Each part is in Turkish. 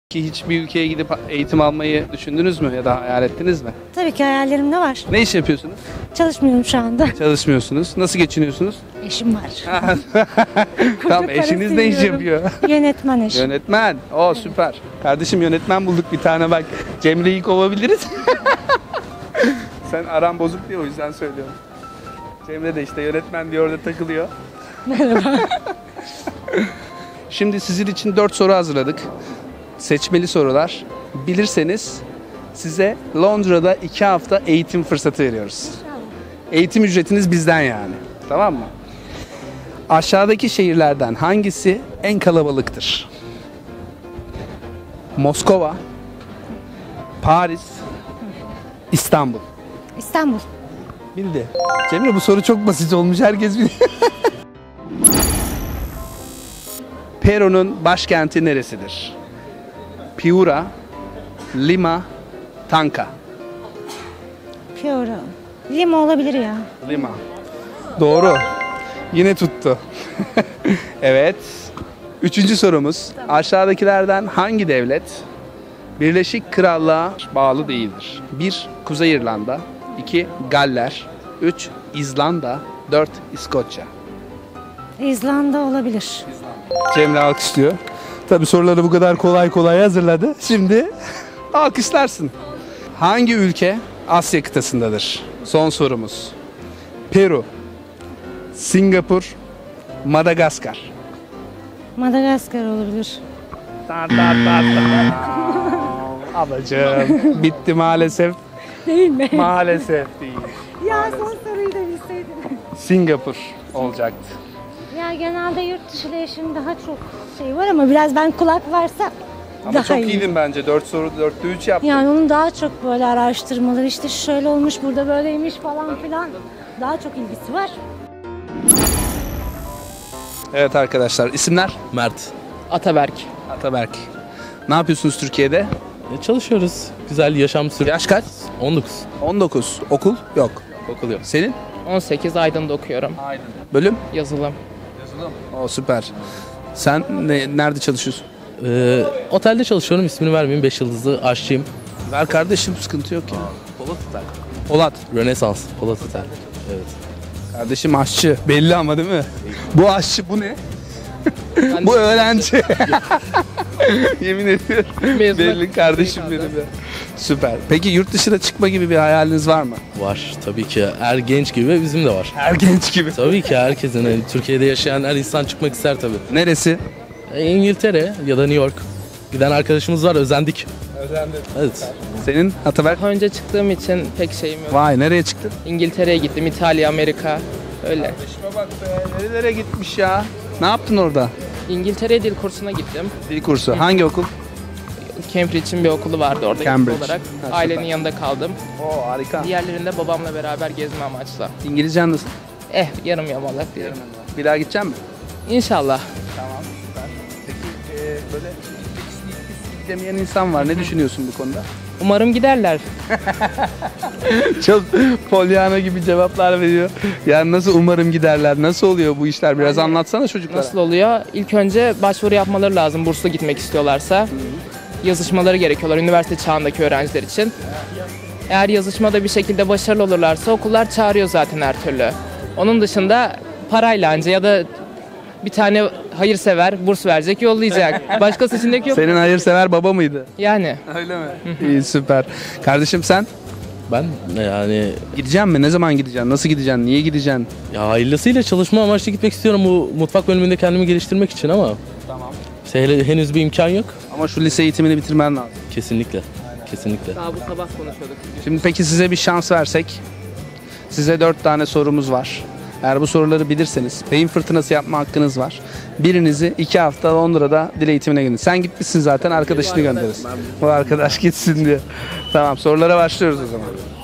Ki hiçbir ülkeye gidip eğitim almayı düşündünüz mü ya da hayal ettiniz mi? Tabii ki hayallerimde var. Ne iş yapıyorsunuz? Çalışmıyorum şu anda. Çalışmıyorsunuz. Nasıl geçiniyorsunuz? Eşim var. Tamam, eşiniz ne iş yapıyor? Yönetmen eşim. Yönetmen. O süper. Kardeşim yönetmen bulduk bir tane bak. Cemre'yi kovabiliriz. Sen aran bozuk diye o yüzden söylüyorum. Cemre de işte yönetmen diye orada takılıyor. Merhaba. Şimdi sizin için 4 soru hazırladık. Seçmeli sorular. Bilirseniz size Londra'da 2 hafta eğitim fırsatı veriyoruz. Eğitim ücretiniz bizden yani. Tamam mı? Aşağıdaki şehirlerden hangisi en kalabalıktır? Moskova, Paris, İstanbul. İstanbul. Bildi. Cemre bu soru çok basit olmuş. Herkes biliyor. Peru'nun başkenti neresidir? Piura, Lima, Tanca. Piora. Lima olabilir ya. Lima. Doğru. Yine tuttu. Evet. Üçüncü sorumuz. Aşağıdakilerden hangi devlet Birleşik Krallığa bağlı değildir? 1. Kuzey İrlanda 2. Galler 3. İzlanda 4. İskoçya. İzlanda olabilir. Cemre alkışlıyor. Tabii soruları bu kadar kolay hazırladı. Şimdi alkışlarsın. Hangi ülke Asya kıtasındadır? Son sorumuz. Peru, Singapur, Madagaskar. Madagaskar olabilir. Ablacığım bitti maalesef. Değil mi? Maalesef değil. Ya son soruyu da bilseydim. Singapur olacaktı. Ya genelde yurt dışı ile eşim daha çok şey var ama biraz ben kulak versem Ama daha çok iyi. iyiydin bence. 4 soru 4'te 3 yaptın. Yani onun daha çok böyle araştırmaları işte şöyle olmuş burada böyleymiş falan filan daha çok ilgisi var. Evet arkadaşlar, isimler? Mert. Ataberk. Ataberk. Ne yapıyorsunuz Türkiye'de? Çalışıyoruz. Güzel yaşam sürüyor. Yaş kaç? 19. 19. Okul? Yok. Okul yok. Senin? 18 Aydın'da okuyorum. Bölüm? Yazılım. O süper. Sen nerede çalışıyorsun? Otelde çalışıyorum. İsmini vermeyeyim. 5 yıldızlı aşçıyım. Ver kardeşim, sıkıntı yok ya. Polat Otel. Polat. Rönesans. Polat Otel. Evet. Kardeşim aşçı. Belli ama değil mi? Bu aşçı, bu ne? Ben Bu öğrenci. Yemin ediyorum. Mezuna- Belli kardeşim benim de. Süper. Peki yurt dışına çıkma gibi bir hayaliniz var mı? Var. Tabii ki. Her genç gibi bizim de var. Her genç gibi. Tabii ki herkesin. Yani Türkiye'de yaşayan her insan çıkmak ister tabii. Neresi? İngiltere ya da New York. Giden arkadaşımız var. Özendik. Özendim. Evet. Senin Ataberk? Daha önce çıktığım için pek şeyim yok. Vay, nereye çıktın? İngiltere'ye gittim, İtalya, Amerika. Öyle. Kardeşime bak be. Nerelere gitmiş ya? Ne yaptın orada? İngiltere dil kursuna gittim. Dil kursu. Hangi okul? Cambridge'in bir okulu vardı orada Cambridge. eğitim olarak. Ha, süper. Ailenin yanında kaldım. Oo, harika. Diğerlerinde babamla beraber gezme amaçla. İngilizcen nasıl? Yarım yamalak diyelim. Bir daha gidecek misin? İnşallah. Tamam, süper. Peki böyle gidemeyen insan var. Ne düşünüyorsun bu konuda? Umarım giderler. Çok Pollyanna gibi cevaplar veriyor. Yani nasıl umarım giderler? Nasıl oluyor bu işler? Biraz anlatsana çocuklara. Nasıl oluyor? İlk önce başvuru yapmaları lazım burslu gitmek istiyorlarsa. Yazışmaları gerekiyorlar üniversite çağındaki öğrenciler için. Eğer yazışmada bir şekilde başarılı olurlarsa okullar çağırıyor zaten her türlü. Onun dışında parayla anca ya da bir tane hayırsever burs verecek, yollayacak. Başka seçenek yok. Senin hayırsever baba mıydı? Yani Öyle mi? İyi, süper. Kardeşim sen Ben yani gideceksin mi? Ne zaman gideceksin? Nasıl gideceksin? Niye gideceksin? ya hayırlısıyla çalışma amaçlı gitmek istiyorum bu mutfak bölümünde kendimi geliştirmek için ama Tamam. henüz bir imkan yok. Ama şu lise eğitimini bitirmen lazım. Kesinlikle. Kesinlikle. daha bu sabah konuşuyorduk. Şimdi peki size bir şans versek. Size 4 tane sorumuz var. Eğer bu soruları bilirseniz beyin fırtınası yapma hakkınız var. Birinizi 2 hafta Londra'da dil eğitimine gönderin. Sen gitmişsin zaten, arkadaşını gönderirsin. Bu arkadaş gitsin diyor. Tamam, sorulara başlıyoruz o zaman.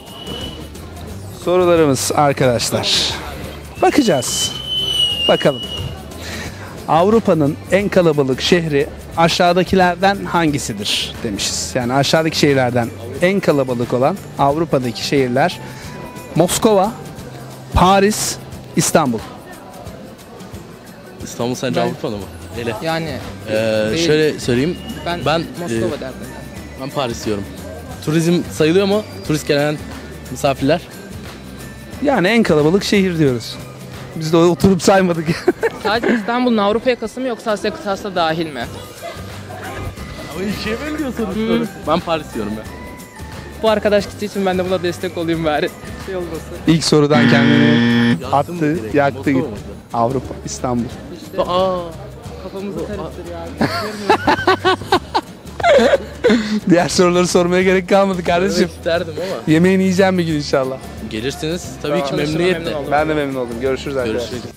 Sorularımız arkadaşlar. Bakacağız. Bakalım. Avrupa'nın en kalabalık şehri aşağıdakilerden hangisidir demişiz. Yani aşağıdaki şehirlerden en kalabalık olan Avrupa'daki şehirler: Moskova, Paris, İstanbul. İstanbul sence Ben- Avrupa'da mı? Ele. Yani Değil. Şöyle söyleyeyim. ben, Ben, Moskova derdim. Ben Paris diyorum. Turizm sayılıyor mu? Turist gelen misafirler. Yani en kalabalık şehir diyoruz. Biz de oturup saymadık. Sadece İstanbul'un Avrupa yakası mı yoksa Asya kıtası da dahil mi? Ama ikiye bölüyorsunuz. Ben Paris diyorum ya. Bu arkadaş gittiği için ben de buna destek olayım bari. Şey olmasın. İlk sorudan kendini attı, direkt. yaktı. Moskova mı? Avrupa, İstanbul. Aa. Kafamızı karıştırıyor abi. Diğer soruları sormaya gerek kalmadı kardeşim. Evet, isterdim ama. Yemeğini yiyeceğim bir gün inşallah. Gelirsiniz tabii ki Tanıştığıma memnuniyetle. memnun oldum. Ben de memnun oldum. Görüşürüz arkadaşlar. Görüşürüz.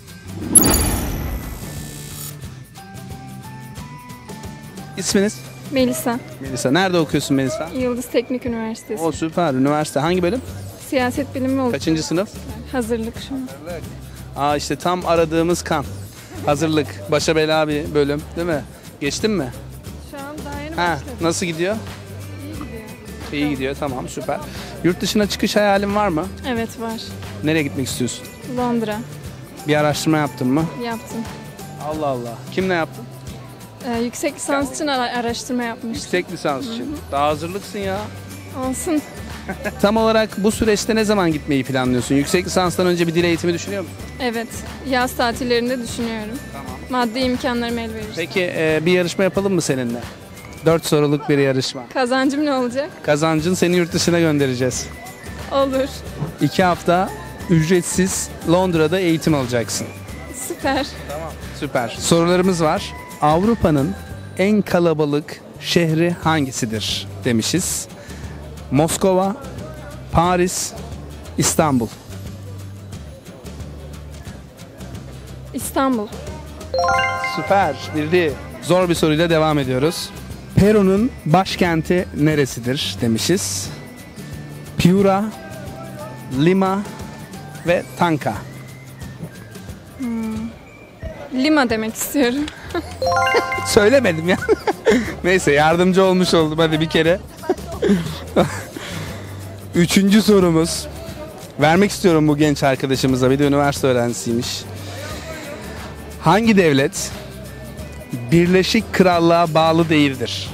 İsminiz? Melisa, Melisa. Nerede okuyorsun Melisa? Yıldız Teknik Üniversitesi. O süper. Üniversite. Hangi bölüm? Siyaset bilimi oldu. Kaçıncı sınıf? Hazırlık şu an. Aa işte tam aradığımız kan. Hazırlık. Başa bela bir bölüm değil mi? Geçtin mi? Şu an daha yeni Ha, başladım. nasıl gidiyor? İyi gidiyor. İyi gidiyor. Tamam süper. Yurt dışına çıkış hayalin var mı? Evet var. Nereye gitmek istiyorsun? Londra Bir araştırma yaptın mı? yaptım. Allah Allah. Kimle yaptın? Yüksek lisans için araştırma yapmıştım. Yüksek lisans için. Daha hazırlıksın ya. Olsun. Tam olarak bu süreçte ne zaman gitmeyi planlıyorsun? Yüksek lisanstan önce bir dil eğitimi düşünüyor musun? Evet. Yaz tatillerinde düşünüyorum. Maddi imkanlarım el verir. Peki bir yarışma yapalım mı seninle? 4 soruluk bir yarışma. Kazancım ne olacak? Kazancın seni yurt dışına göndereceğiz. Olur. 2 hafta ücretsiz Londra'da eğitim alacaksın. Süper. Süper. Sorularımız var. Avrupa'nın en kalabalık şehri hangisidir demişiz. Moskova, Paris, İstanbul. İstanbul. Süper. Bildi. Zor bir soruyla devam ediyoruz. Peru'nun başkenti neresidir demişiz. Piura, Lima ve Tanca. Lima demek istiyorum. Söylemedim ya. Neyse yardımcı olmuş oldum hadi bir kere. Üçüncü sorumuz. Vermek istiyorum bu genç arkadaşımıza. Bir de üniversite öğrencisiymiş. Hangi devlet Birleşik Krallığa bağlı değildir?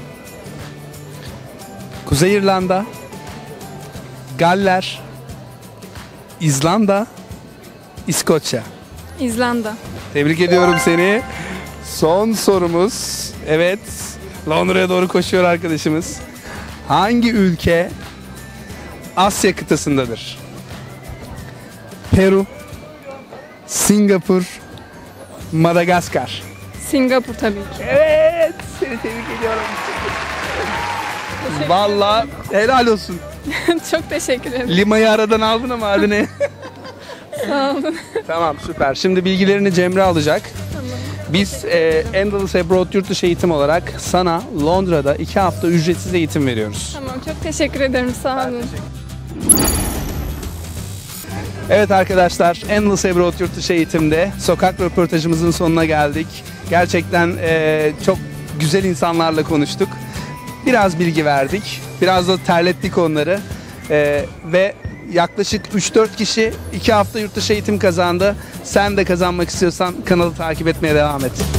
Kuzey İrlanda, Galler, İzlanda, İskoçya. İzlanda. Tebrik ediyorum seni. Son sorumuz. Evet. Londra'ya doğru koşuyor arkadaşımız. Hangi ülke Asya kıtasındadır? Peru, Singapur, Madagaskar. Singapur tabii ki. Evet. Seni tebrik ediyorum. Vallahi helal olsun. Çok teşekkür ederim. Lima'yı aradan aldın ama hadi ne? Sağ olun. Tamam süper. Şimdi bilgilerini Cemre alacak. Biz Endless Abroad yurt dışı eğitim olarak sana Londra'da 2 hafta ücretsiz eğitim veriyoruz. Tamam, çok teşekkür ederim. Sağ olun. Evet arkadaşlar, Endless Abroad yurt dışı eğitimde sokak röportajımızın sonuna geldik. Gerçekten çok güzel insanlarla konuştuk. Biraz bilgi verdik. Biraz da terlettik onları. Ve yaklaşık 3-4 kişi 2 hafta yurt dışı eğitim kazandı. Sen de kazanmak istiyorsan kanalı takip etmeye devam et.